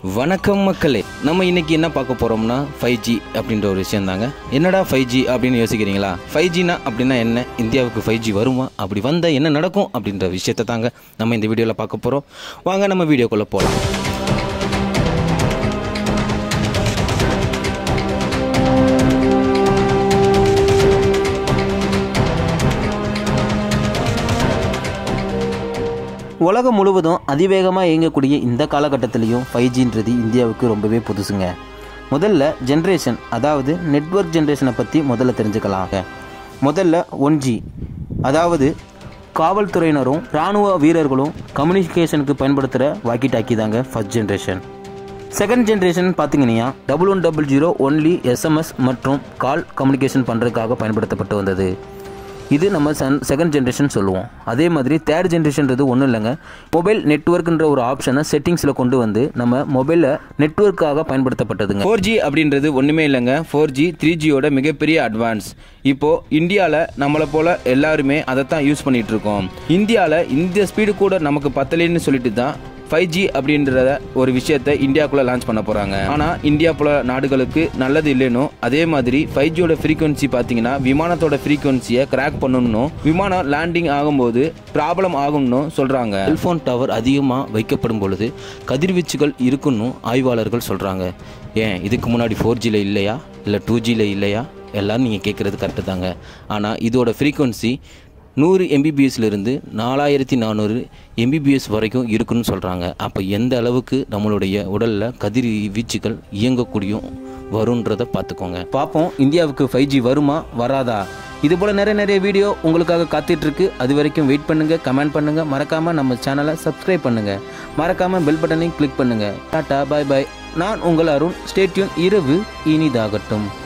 வணக்கம் மக்களே, நம்ம இன்னைக்கு என்ன பார்க்க போறோம்னா 5G அப்படின்ற ஒரு விஷயம் தாங்க. என்னடா 5G அப்படின்னு யோசிக்கிறீங்களா? 5Gனா அப்படின்னா என்ன? இந்தியாவுக்கு 5G வருமா? அப்படி வந்தால் என்ன நடக்கும் அப்படின்ற விஷயத்தை தாங்க நம்ம இந்த வீடியோவில் பார்க்க போகிறோம். வாங்க நம்ம வீடியோக்குள்ளே போகலாம். உலகம் முழுவதும் அதிவேகமாக இயங்கக்கூடிய இந்த காலகட்டத்திலையும் 5Gன்றது இந்தியாவுக்கு ரொம்பவே புதுசுங்க. முதல்ல ஜென்ரேஷன், அதாவது நெட்வொர்க் ஜென்ரேஷனை பற்றி முதல்ல தெரிஞ்சுக்கலாங்க. முதல்ல 1G, அதாவது காவல்துறையினரும் இராணுவ வீரர்களும் கம்யூனிகேஷனுக்கு பயன்படுத்துகிற வாக்கி டாக்கி தாங்க ஃபர்ஸ்ட் ஜென்ரேஷன். செகண்ட் ஜென்ரேஷன் பார்த்தீங்கன்னா 1100 ஒன்லி SMS மற்றும் கால் கம்யூனிகேஷன் பண்ணுறதுக்காக பயன்படுத்தப்பட்டு வந்தது. இது நம்ம செகண்ட் ஜென்ரேஷன் சொல்லுவோம். அதே மாதிரி தேர்ட் ஜென்ரேஷன்றது ஒன்றும் இல்லைங்க, மொபைல் நெட்வொர்க்குன்ற ஒரு ஆப்ஷனை செட்டிங்ஸில் கொண்டு வந்து நம்ம மொபைலில் நெட்வொர்க்காக பயன்படுத்தப்பட்டதுங்க. 4G அப்படின்றது ஒன்றுமே இல்லைங்க, 4G 3Gயோட மிகப்பெரிய அட்வான்ஸ். இப்போது இந்தியாவில் நம்மளை போல் எல்லாருமே அதை தான் யூஸ் பண்ணிகிட்டு இருக்கோம். இந்தியாவில் இந்த ஸ்பீடு கூட நமக்கு பத்தலைன்னு சொல்லிட்டு தான் 5G அப்படின்றத ஒரு விஷயத்தை இந்தியாவுக்குள்ளே லான்ச் பண்ண போகிறாங்க. ஆனால் இந்தியா போல நாடுகளுக்கு நல்லது இல்லைன்னு, அதே மாதிரி 5Gயோட ஃப்ரீக்வன்சி பார்த்தீங்கன்னா விமானத்தோட ஃப்ரீக்வன்சியை கிராக் பண்ணணும், விமானம் லேண்டிங் ஆகும்போது ப்ராப்ளம் ஆகும்னு சொல்கிறாங்க. செல்ஃபோன் டவர் அதிகமாக வைக்கப்படும் பொழுது கதிர்வீச்சுகள் இருக்குன்னு ஆய்வாளர்கள் சொல்கிறாங்க. ஏன் இதுக்கு முன்னாடி 4Gயில் இல்லையா, இல்லை 2Gயில் இல்லையா? எல்லோரும் நீங்கள் கேட்குறது கரெக்டு தாங்க. ஆனால் இதோட ஃப்ரீக்வன்சி 100 MBPSலேருந்து 4400 MBPS வரைக்கும் இருக்குன்னு சொல்கிறாங்க. அப்போ எந்த அளவுக்கு நம்மளுடைய உடலில் கதிர் வீச்சுகள் இயங்கக்கூடியும் வருன்றதை பார்த்துக்கோங்க. பார்ப்போம் இந்தியாவுக்கு 5G வருமா வராதா? இது போல் நிறைய வீடியோ உங்களுக்காக காத்துட்ருக்கு. அது வரைக்கும் வெயிட் பண்ணுங்கள், கமெண்ட் பண்ணுங்கள், மறக்காமல் நம்ம சேனலை சப்ஸ்கிரைப் பண்ணுங்கள், மறக்காமல் பெல் பட்டனையும் கிளிக் பண்ணுங்கள். Tata, bye bye. நான் உங்கள் அருண். Stay tune. இரவு இனிதாகட்டும்.